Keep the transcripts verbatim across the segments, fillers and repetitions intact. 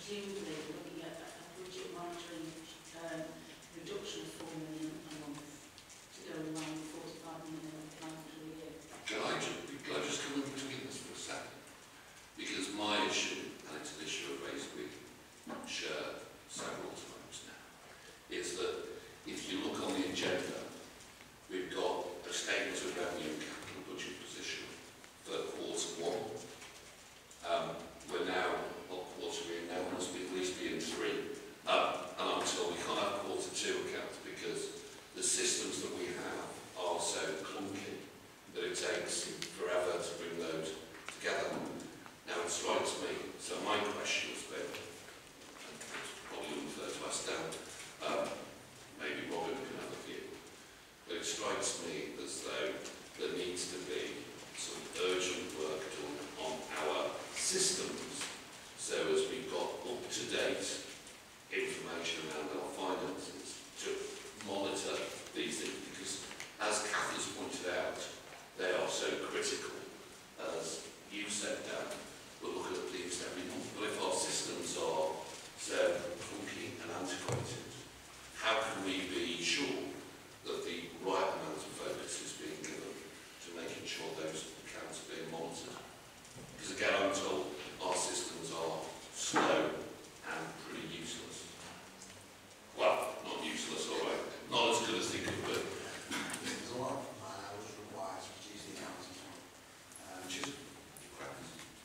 presumably looking at a budget monitoring um, reduction of four million a month to go in line with forty-five million a financial year. Can I just, can I just come in between this for a second? Because my issue, and it's an issue I've raised with Chair several times now, is that if you look on the agenda, we've got a statement of revenue and capital budget position for quarter one. Um, we're now, what quarter we're in now, we must be at least be in three. Um, and I'm told we can't have quarter two accounts because the systems that we have are so clunky that it takes forever to bring those together. Now it strikes me, so my question has been, and it's probably unfair to ask Dan, um, maybe Robin can have a view, but it strikes me as though there needs to be some urgent work done on our systems so as we've got up-to-date information around our finances to monitor these things, because as Kath has pointed out, they are so critical. As you said, Dan, we're looking at these every month, but if our systems are so clunky and antiquated, how can we be sure that the right amount of focus is being given to making sure those accounts are being monitored? Because again, I'm told our systems are slow and pretty useless. Well, not useless, all right. Not as good as they could be. There's a lot of man hours required to produce the accounts as well. Um, Which is crap.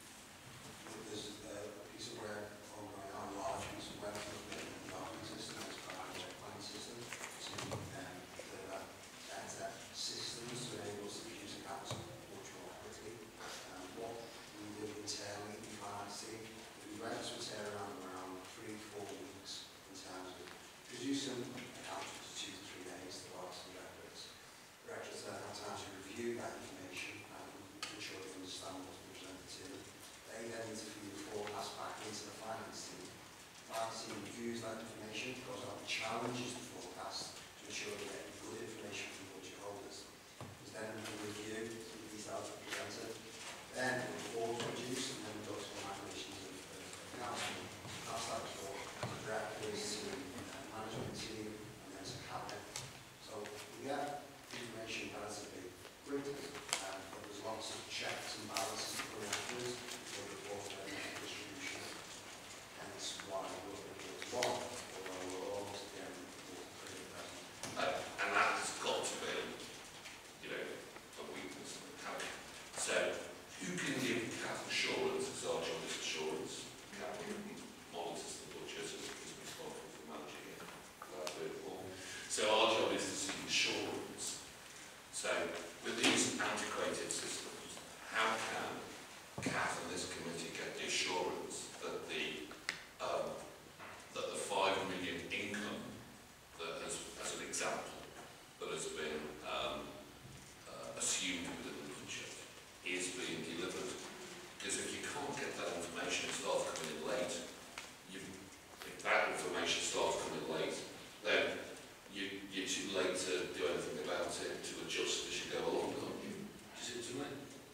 There's uh, a piece of work ongoing on, a large piece of work looking at the document system, it's called the planning system, to um, deliver better systems to enable us to produce accounts much more quickly. Um, what we do internally in finance team, we went to a turnaround around three, four weeks in terms of producing accounts for two to three days to last the records. Directors then have time to review that information and ensure they understand what's been presented to them. They then need to feed the forecast back into the finance team. The finance team reviews that information, goes out and challenges the forecast to ensure they get good information from budget holders. There's then a review of the details are presented. Then the report produced and then we go to the machinations of the council. That's that report. The directors to the management team and then to cabinet. So we get information relatively quickly, um, but there's lots of checks and balances coming afterwards for the report and distribution. Hence why we're looking at one, although we're almost at the end of the report pretty present. Uh, and that has got to be, you know, a weakness in the cabinet. So, who can give Kath assurance, because our job is assurance, Kath monitors the budget and is responsible for managing it. That's very important. So our job is to seek assurance. So, with these antiquated systems, how can Kath and this committee get the assurance that the um, that the five million income that has, as an example, that has been um, uh, assumed within the budget is being delivered? Because if you can't get that information, it starts coming in late. You, if that information starts coming late, then you, you're too late to do anything about it, to adjust as you go along, aren't you? Is it too late?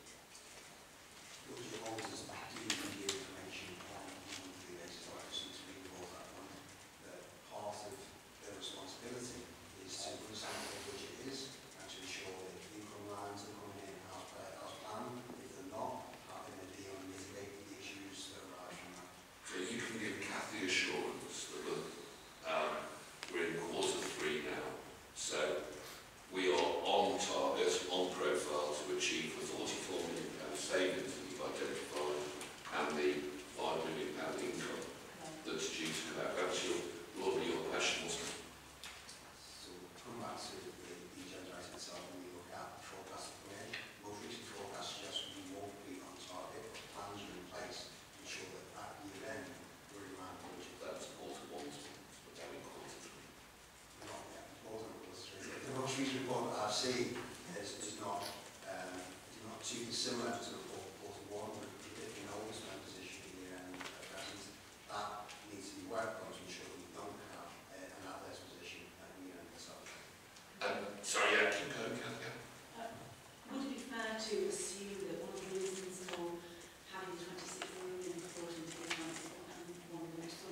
Budget holders do review information on a monthly basis, like since we brought that one. That part of their responsibility is to understand what the budget is and to ensure that the income lines are coming in as, uh, as planned. If they're not, how can they deal and mitigate the issues that arise from that? So you can give Kathy assurance that we're, um, we're in quarter three now. So we are on target, on profile to achieve the forty-four million pound savings that we've identified and the five million pound income that's due to come out. That's your, Lord, your question, wasn't it? So come back to the, the generator itself when we look at the forecast of the most recent forecast suggests we won't be on target. Plans are in place to ensure that at year end we're in line with budget. That's quarter one, but now in quarter three. Not yet, more than quarter three. The most recent report that I've seen is, is not um, is not too dissimilar to the report quarter one, but predicting always my position at year end at present. That needs to be worked on to ensure that we don't have uh, an adverse position at year end itself. Um, sorry, yeah, keep going, Kathy. Uh, would it be fair to assume that one of the reasons for having twenty-six million brought into the accounts and one of the most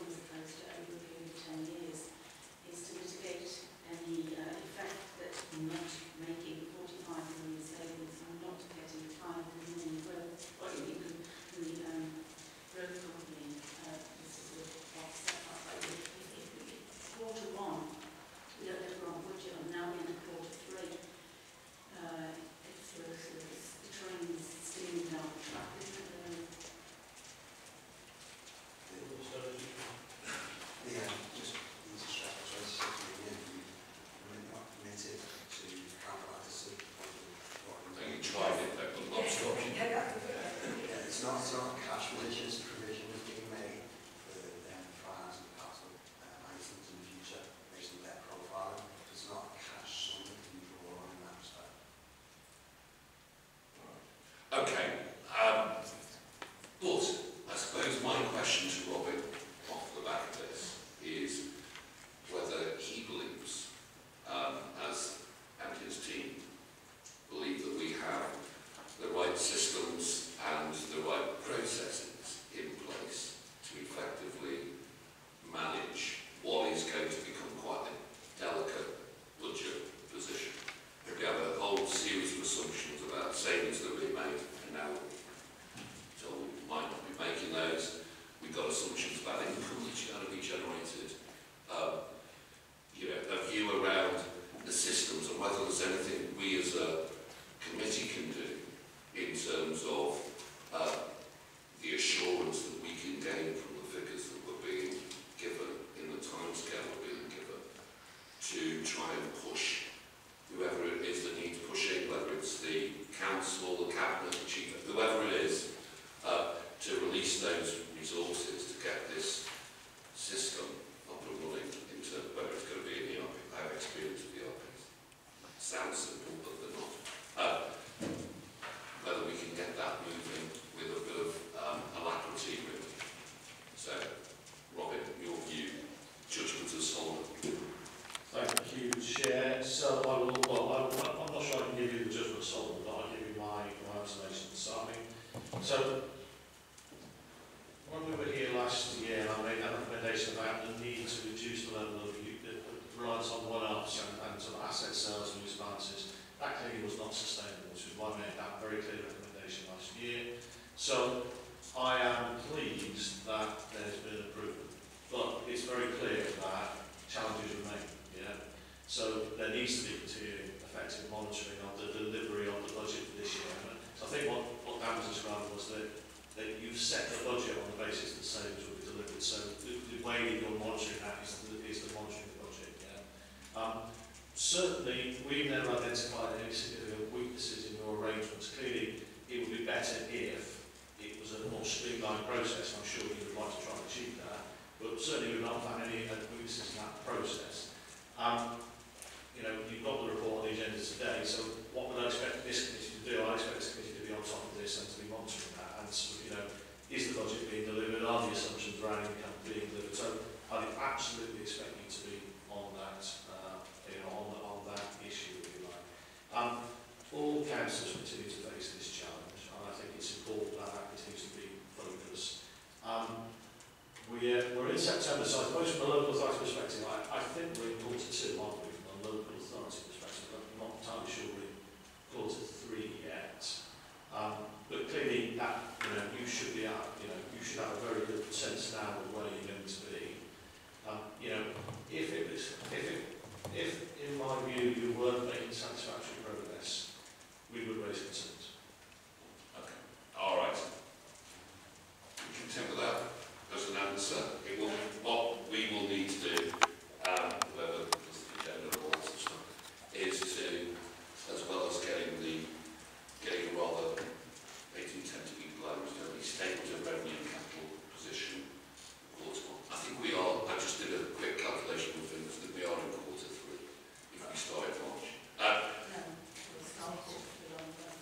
clear recommendation last year. So I am pleased that there's been improvement, but it's very clear that challenges remain. Yeah. So there needs to be continuing effective monitoring of the delivery of the budget for this year. So I think what, what Dan was describing was that, that you've set the budget on the basis that savings will be delivered. So the, the way that you're monitoring that is the, is the monitoring the budget. Yeah. Um, certainly, we've never identified any significant weaknesses in your arrangements. Clearly, it would be better if it was a more streamlined process. I'm sure you would like to try and achieve that. But certainly, we've not found any weaknesses in that process. Um, you know, you've got the report on the agenda today, so what would I expect this committee to do? I expect this committee to be on top of this and to be monitoring that and sort of, you know, is the budget being delivered? Are the assumptions around income being delivered? So I would absolutely expect you to be on that, uh, you know, on, on that issue, if you like. Um, all councils continue to face this challenge, and I think it's important that that continues to be focused. Um, we, uh, we're in September, so I suppose from a local authority perspective, I, I think we're in quarter two, aren't we, from a local authority perspective? I'm not entirely sure we're in quarter three yet. Um, but clearly, that, you know, you should be at, you know, you should have a very good sense now of where you're going to be. Um, you know, if it was, if it, if in my view you weren't making satisfactory progress, we would raise concerns. Okay. All right. We can temper that as an answer. It will, what we will need to do, um, whether it's the agenda or all that stuff, is to, as well as getting the, getting rather eighteen ten to be closed, at least statement of revenue and capital position quarter one. I think we are, I just did a quick calculation of things, that we are in quarter three, if we start in March. Uh, No, we'll start it beyond that.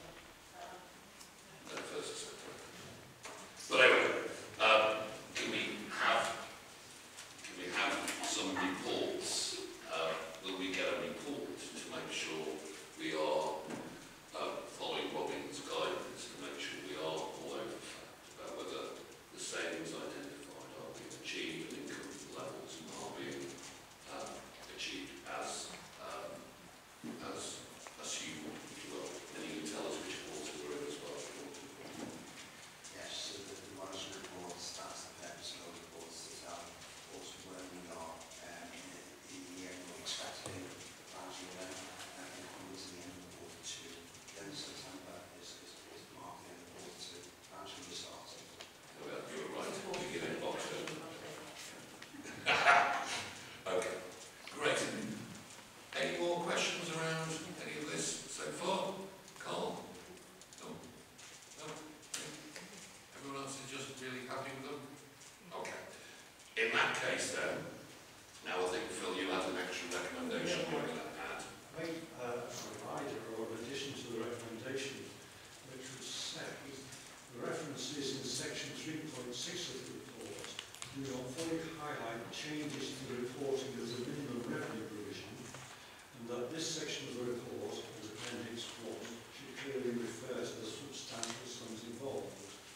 no, first of September. But anyway, um, can we have, can we have some reports, uh, will we get a report to make sure we are uh, following Robin's guidance, to make sure we are all over the fact about whether the savings identified are being achieved and income levels are being um, achieved as um, as assumed, if you will. And you can tell us which quarter we're in as well. Yes, so the, the monitoring reports, that's the purpose of those reports, to tell us where we are um, in, the, in the year we expect to be financial year, and then coming to the end of quarter two. Then September is, is, is marked the end of quarter two, financial year starting. Well, you were right, beginning of October. Okay, great. Any more questions around any of this so far? Karl? No? No? Everyone else is just really happy with them? Okay. In that case then, now I think Phil, you had an extra recommendation you're going to add. I think uh, a provider or an addition to the recommendation, which would say the reference is in section three point six of the report, do not fully highlight changes to the reporting as a minimum revenue provision, and that this section of the report, as Appendix one, should clearly refer to the substantial sums involved.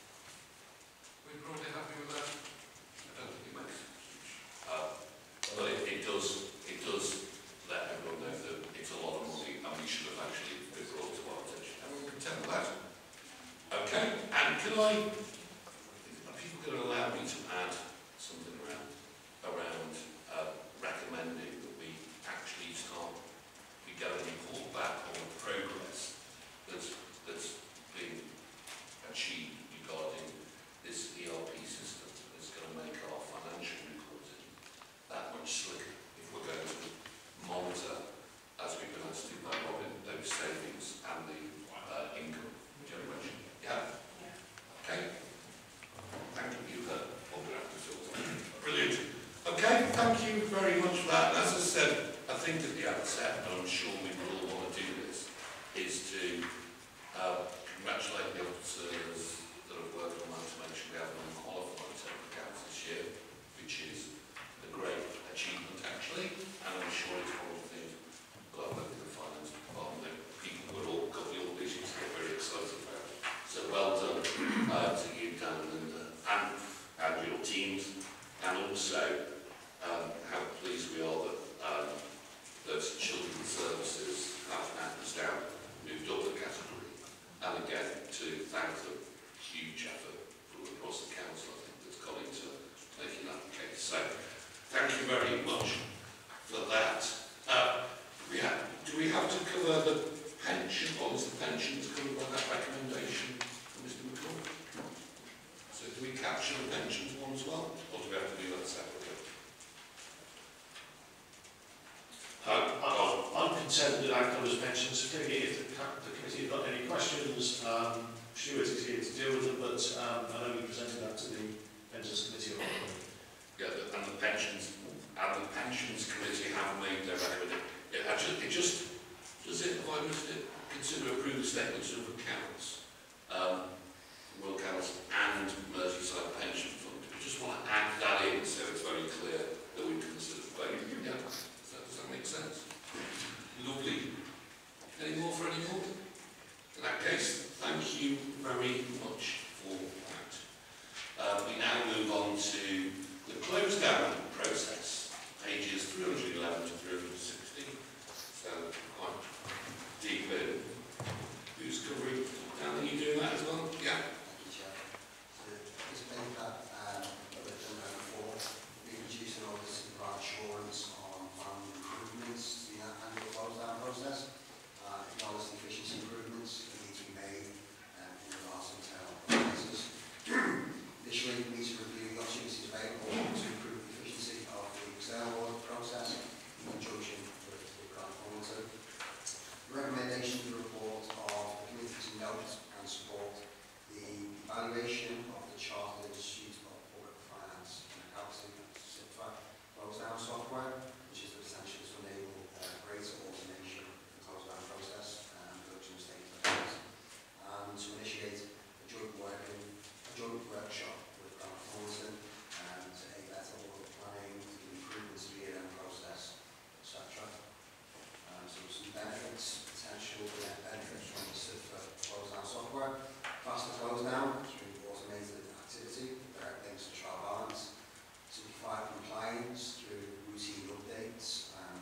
We're probably happy with that. I don't think it makes uh, but it, it does it does let everyone know that it's a lot of money and we should have actually been brought to our attention. Everyone can tell that. Okay, and can I, are people going to allow me to add something around, around uh, recommending that we actually start, we get a report back on the progress that's, that's been achieved regarding this E R P system that's going to make our financial reporting that much slicker if we're going to monitor, as we've been asked to by Robin, those savings and the uh, income generation. Yeah? Okay. Thank you for what we're after, Phil. Brilliant. Okay, thank you very much for that. And as I said, I think at the outset, and I'm sure we will all want to do this, is to uh, congratulate the officers that have worked on that to make sure we have an unqualified set of accounts this year, which is a great achievement actually, and I'm sure it's one of the things that I've worked in the finance department that people would all got the all issues to get very excited about. So well done uh, to you, Dan, and, uh, and, and your teams, and also um, how pleased we are that um, that children's services have now down moved up the category and again to thank the huge effort from across the council, I think, that's gone into making that the case. So thank you very much for that. Uh, we have, do we have to cover the pension, or is the pensions covered by that recommendation from Mister McCall? So do we capture the pensions one as well, or do we have to do that separately? I'm, I'm, I'm content with outcomes pensions. Clearly, if the, the committee have got any questions, um, Stuart is here to deal with them, but um, I know we presented that to the pensions committee already. Yeah, the, and the pensions, and the pensions committee have made their recommendation. It, actually, it just, does it, if I missed it, consider approve the statements of accounts, um, Wirral Council and Merseyside Pension Fund. We just want to add that in so it's very clear that we consider both. Yeah, does that, does that make sense? Lovely. Any more for any more? In that case, thank you very much for that. Uh, we now move on to the close down process, pages three hundred eleven to three hundred sixty. So quite deep in. Who's covering down? Are you doing that as well? Yeah. Thank you, Chair. So this paper, um, that we've done before, we reduced an order to provide assurance on fund improvements in that annual close down process. Uh, acknowledge the efficiency improvements that need to be made um, in the last internal processes. Additionally, we need to review the opportunities available to improve the efficiency of the external audit process in conjunction with the grant monitor. The recommendation of the report of the committee to note and support the evaluation of the Chartered Institute of Public Finance and Accounting certified close down software, which is the potential to enable uh, greater automation of the close down process and reduction of state accounts, and to initiate a joint working, a joint workshop with Grant Hodson and to aid better audit planning, to improvements to the year-end process, et cetera. Um, so some benefits, potential yeah, benefits from the certified close down software, faster close down through automated activity, direct links to trial balance, simplify compliance through routine updates um,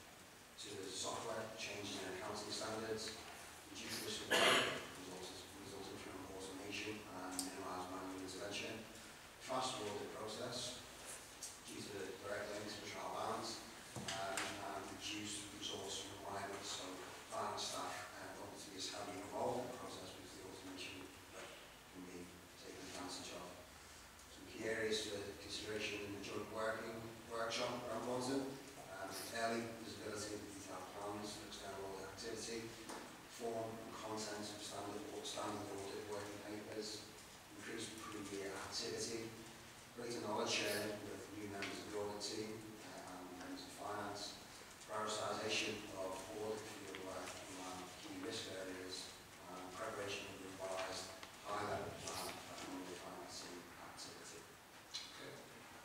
to the software, changes in accounting standards, reduce risk of error, resulting, resulting from automation and minimise manual intervention, faster audit process due to the direct links to trial balance, um, and reduce resource requirements, so finance staff uh, don't need to be as heavily involved in the process because the automation that can be taken advantage of. Some key areas for consideration in the joint working workshop around Hodson, um, early visibility of detailed plans for external audit activity, form and content of standard, standard audit working papers, increased pre-year activity, greater knowledge sharing with new members of the audit team uh, and members of finance, prioritisation of audit field work around key risk areas, and preparation of revised high-level plan for annual financing activity. Okay.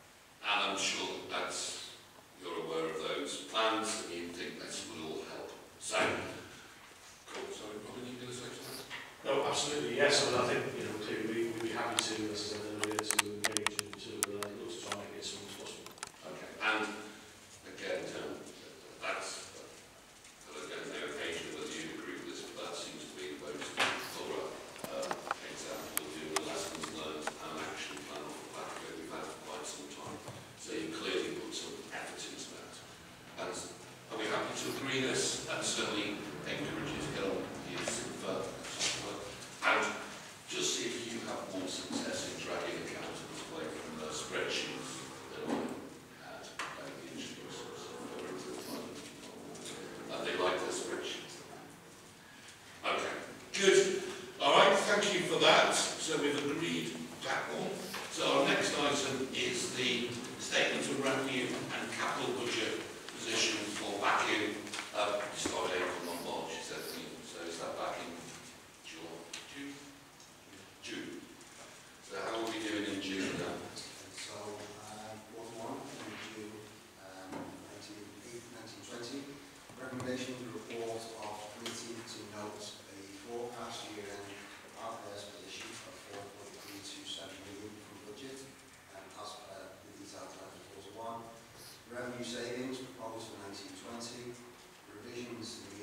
And I'm sure that you're aware of those plans and you think this will all help. So, cool. Sorry, Robin, you going to say something? No, absolutely, yes. I mean, I think, you know, clearly we, we'd be happy to, as I said earlier, to engage and to uh, look to try and make it as soon as possible. Okay. And again, um, that's, I don't know occasionally whether you agree with this, but that seems to be the most thorough um, example of doing the lessons learned and an action plan off the back of it. We've had for quite some time. So you clearly put some effort into that. And are we happy to agree this? And certainly encourage you to get on use further. And just see if you have more success in dragging accountants away from the spreadsheets that we had at the insurance. And they like their spreadsheets. Okay, good. All right, thank you for that. So we've agreed that one. So our next item is the statement of revenue and capital budget position for back in, uh, started April, not March, is that the, so is that back in July, June? June. So how are we doing in June now? So, uh, one one in June um, nineteen twenty, recommendation of the report of committee to note a forecast year-end outburst position of four point three two seven million from budget, and as per the detailed twenty-four to one. Revenue savings proposed for nineteen twenty, revisions in the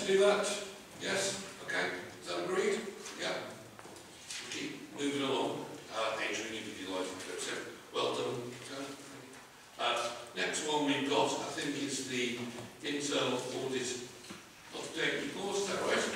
do that? Yes? Okay. Is that agreed? Yeah. We'll keep moving along. Uh, Adrian, you did your life with it. Well done. Uh, next one we've got, I think, is the internal audit update report. Is that right?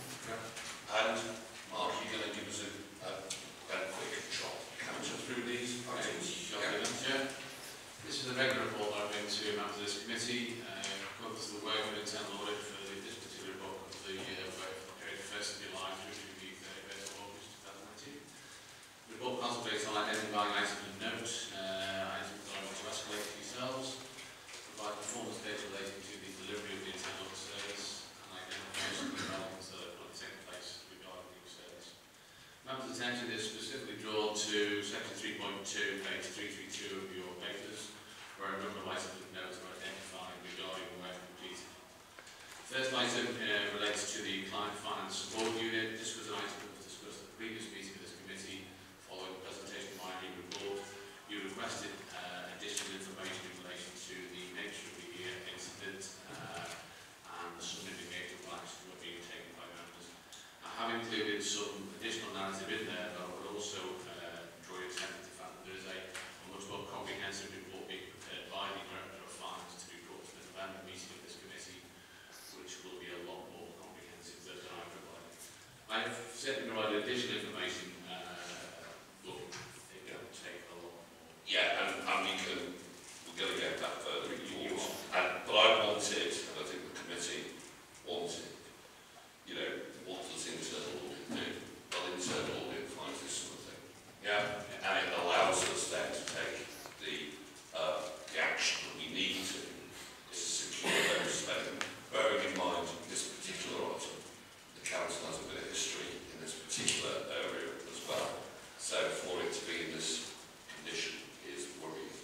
Yeah. And Mark, you're going to give us a, a, a quick trot counter through these items. Yeah. Yeah. This is a regular report that I bring to members of this committee. Uh, covers the work of internal audit for the, this particular report of the year for the period first of July through to the thirty-first of August two thousand nineteen. The report concentrates on identifying items of note, uh, items that I want to escalate to yourselves, provide performance data relating to the delivery of the internal service, and identification of developments that are currently taking place regarding the service. Members' attention is specifically drawn to section three point two, page three three two of your papers, where a number of items of note are identified regarding work completed. The first item uh, relates to the client finance support unit. This was an item that was discussed at the previous meeting of this committee following the presentation of my new report. You requested uh, additional information in relation to the nature of the uh, incident uh, and some indicative actions that were being taken by members. I have included some additional narrative in there, but I would also uh, draw your attention to the fact that there is a, a much more comprehensive report being prepared by the Director of Finance to be brought to the November meeting of this committee, which will be a lot more comprehensive than I provided. I have certainly provided additional information, uh, but it will take a lot more. Yeah, and, and we can, we're going to get that further in yours. And, but I wanted, and I think the committee wanted, you know, what does internal audit do? Well, internal audit finds this sort of thing. Yeah, and it allows us then to take the, uh, the action that we need to to secure those spending. Bearing in mind this particular item, the council has a bit of history in this particular area as well. So for it to be in this condition is worrying.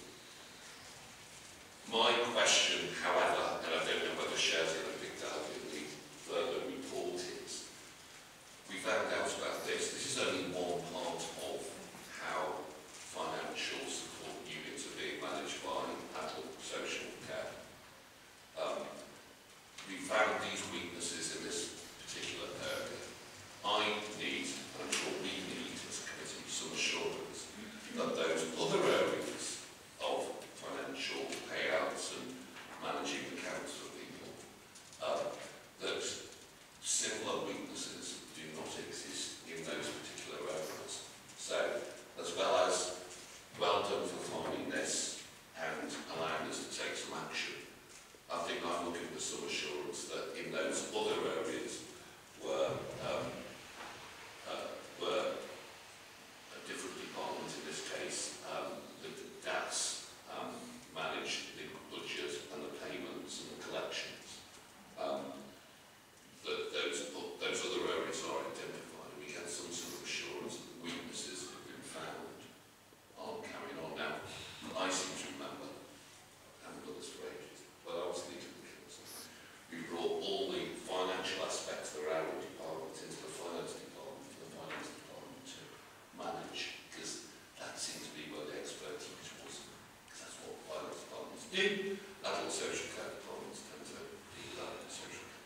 My question, however, and I don't know whether Cher's going to pick that up in the further report, is we found out about this. This is only one part of how financial support units are being managed by adult social care. Um, we found these weaknesses in this particular area. I need, and I'm sure we need as a committee, some assurance that those other areas of financial payouts and managing accounts for people, uh, that similar weaknesses do not exist in those particular areas. So, as well as well done for finding this and allowing us to take some action, I think I'm looking for some assurance that in those other areas where, um, uh, where a different department, in this case, um, the D A S, um, manage the budget and the payments and the collections, um, that those, those other areas are identified and we get some sort of assurance that the weaknesses that have been found aren't carrying on. Now, I seem to remember, I haven't done this for ages, but I was leading the council. We brought all the financial aspects of our department into the finance department for the finance department to manage, because that seemed to be where the expertise was, because that's what finance departments do. Adult social care departments tend to deal with adult social care.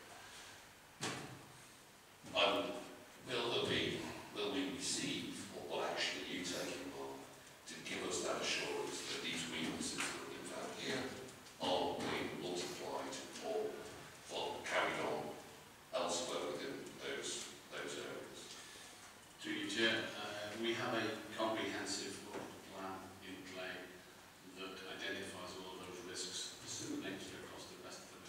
Um, will there be, will we receive, or what action are you taking on to give us that assurance that these weaknesses that have been found here are being multiplied or, or carried on elsewhere within those those areas? To you, Chair, uh, we have a comprehensive plan in play that identifies all of those risks disseminated across the rest of the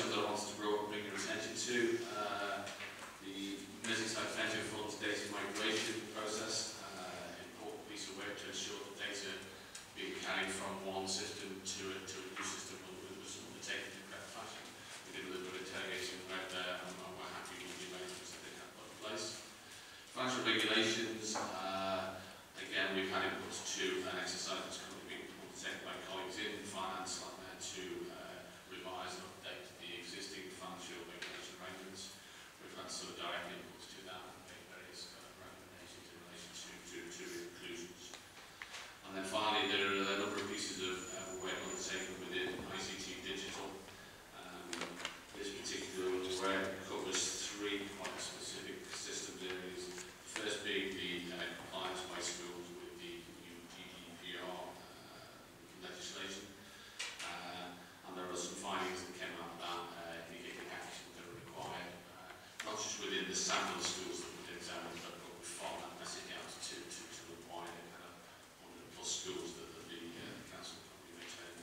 items I wanted to bring bring your attention to. Uh, the Merseyside Pension Fund's data migration process, uh, important piece of work to ensure that data being carried from one system to a, to a new system was undertaken in the correct fashion. We did a little bit of interrogation right there, and we're happy with the arrangements that they have put in place. Financial regulations, uh, again, we've had input to an exercise that's currently being undertaken by colleagues in finance like that to uh, revise and update the existing financial regulation arrangements. We've had some direct inputs to that and made various kind of recommendations in relation to, to, to inclusions. And then finally, there are a number of pieces of uh, work undertaken within I C T Digital. Um, this particular work covers three quite specific systems areas. The first being the uh, compliance by schools with the new G D P R uh, legislation. Uh, and there are some findings that came out of that uh, indicating actions that are required, uh, not just within the sample schools that we've examined, but we follow that message out to, to, to the wider kind of one hundred plus schools that the, the uh, council can be maintaining.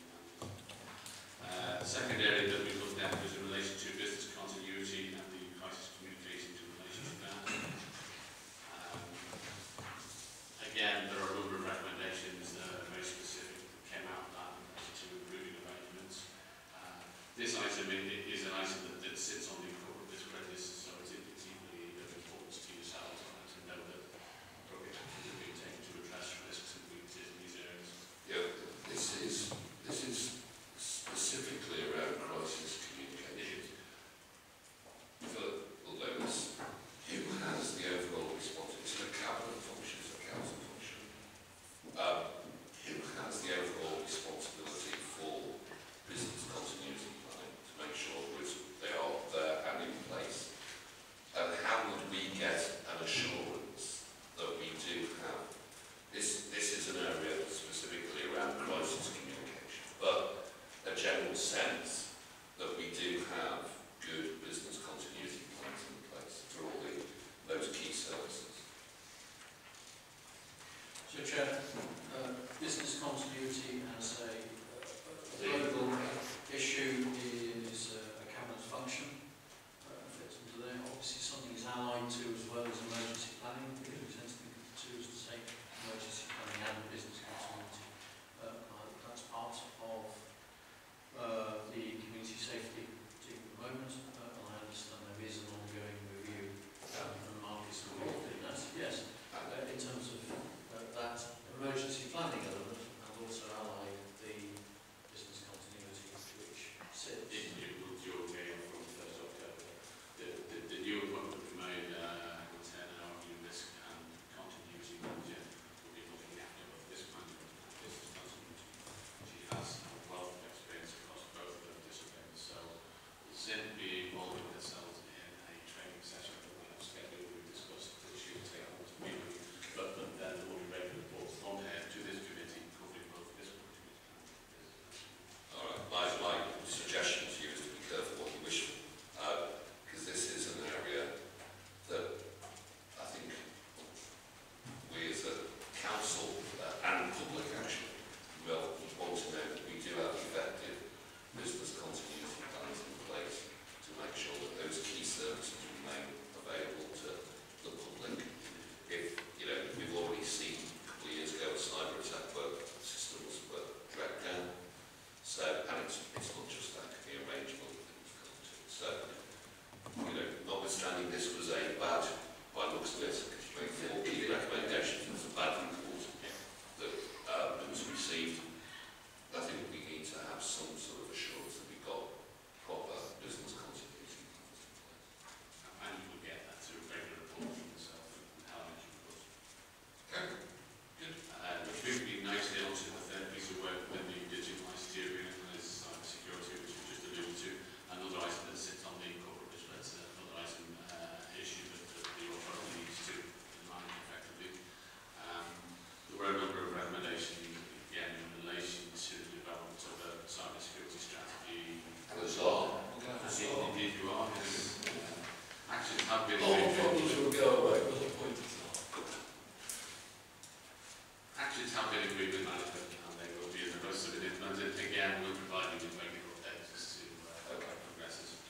Uh, the second area that we looked at was in relation to business continuity and the crisis communications in relation to that. Um, again, there are a number of recommendations that are very specific that came out of that in relation to improving arrangements. Uh, this item is an item that, that sits on the corporate risk register, so it's, it's equally of importance to yourselves and to know that appropriate actions are being taken to address risks and weaknesses in these areas. Yeah, this is this is specifically around crisis communication. For those who has the overall responsibility, it's a cabinet function, it's a council function. Um, who has the overall responsibility for business continuity planning to make sure that they are there and in place? And how would we get an assurance that we do have this? This is an area specifically around crisis communication, but a general sense that we do have good business continuity plans in place for all the, those key services. So, Chair, uh, business continuity as a uh, global issue is uh, a cabinet function. Uh, fits into there. Obviously, something is allied to as well as emergency planning, because we tend to think of the two as the same: emergency planning and business continuity. Uh, uh, that's part of uh, the community safety team at the moment. Uh, and I understand there is an ongoing review um, and markets involved in that. Yes, uh, in terms of uh, that emergency planning element, and also allied the business continuity, which sits. It, it will due again from the first of October. The, the, the new appointment we made, uh, will turn our new risk and continuity manager will be looking after both risk management and business continuity. She has a wealth of experience across both of those disciplines, so we'll simply involve ourselves in a training session that we have scheduled. We've discussed that she will take on to me, but, but then there will be regular reports on her to this committee covering both risk management and business management. All right, my, my suggestion to you is to be careful what you wish for, because uh, this is an area that I think we as a council uh, and public actually will want to know that we do have effective business continuity plans in place to make sure that those key services remain available to the public. If, you know, we've already seen a couple of years ago a cyber attack where systems were dragged down. So, and it's, it's not just that, it can be a range of other things come to it. So, you know, notwithstanding this was a bad, by the looks of it, because you made four key recommendations, it was a bad report that uh, that was received. I think we need to have some sort of assurance that we've got proper business continuity plans in place. And you will get that through regular reports from yourself and how much reports. Okay, good. Uh, which brings me nicely onto the third piece of work with the digital I C T agreement and is cyber security, which we just alluded to. Another item that sits on the corporate risk register, another item uh, issue that, that the authority needs to manage effectively. Um, there were a number of recommendations, again, in relation to the development of a cyber security strategy. Those are. Indeed, you are. Yes. Uh, actions have been All agreed. problems will go away with a point. Actions have been agreed with management and they will be in the process of being implemented. Again, we'll provide you with regular updates as to uh, how that progresses.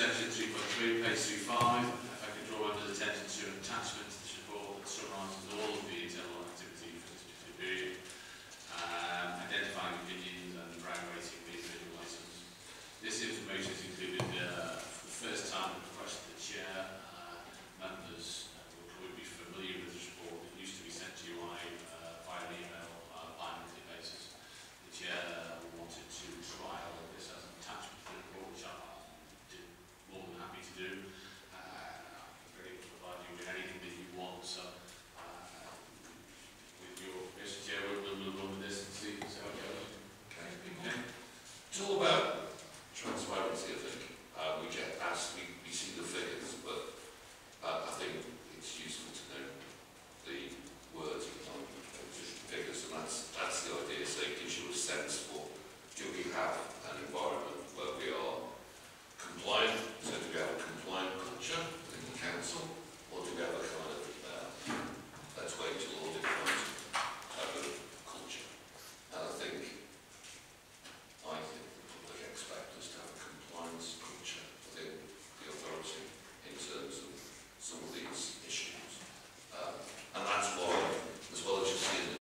section three point three, page three five, if I could draw under attention to an attachment to this report that summarises all of the internal activity for this particular period, um, identifying opinions and evaluating the individual items. This information is included uh, for the first time at the request of the Chair. Uh, members uh, will probably be familiar with this report. It used to be sent to you by, uh, by an email uh, bi-monthly basis. The Chair uh, wanted to trial this as an attachment to the report, which I did more than happy to do. Uh, I'm ready to provide you with anything that you want. So, uh, with your Mister Chair, we'll, we'll move on with this and see, see how it goes. Okay, okay. It's all about transparency, I think. Uh, we get asked, we, we see the figures, but uh, I think it's useful to know the words behind those figures, and that's, that's the idea. So it gives you a sense for, do we have an environment